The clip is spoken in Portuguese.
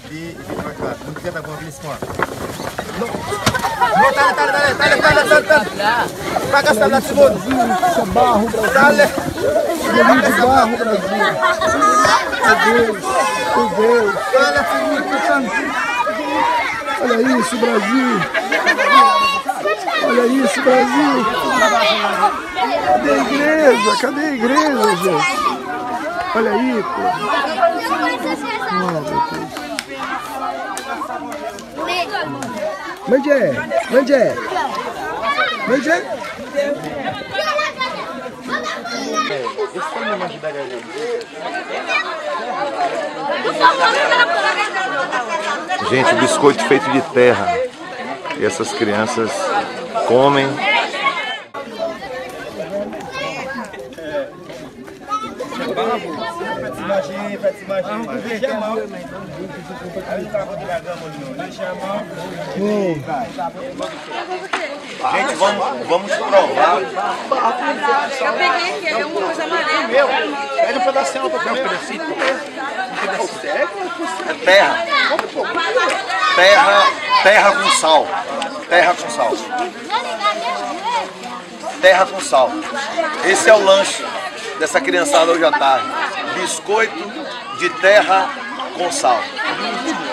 e vem pra cá. Não quer dar boa vez, mano. Não, tá. Pra cá, tá segundo. Isso é barro, Brasil. Dale. Isso é barro, Brasil. Meu Deus. Olha isso, Brasil. Olha isso, Brasil. Cadê a igreja? Cadê a igreja, gente? Olha aí, pô. Onde é? Onde é? Onde é? Gente, biscoito feito de terra. E essas crianças comem. Gente, vamos provar. Eu peguei aqui, é uma coisa amarela. Pega um pedacinho pra comer. É terra. Terra com sal. Terra com sal. Terra com sal. Esse é o lanche dessa criançada hoje à tarde. Biscoito de terra com sal.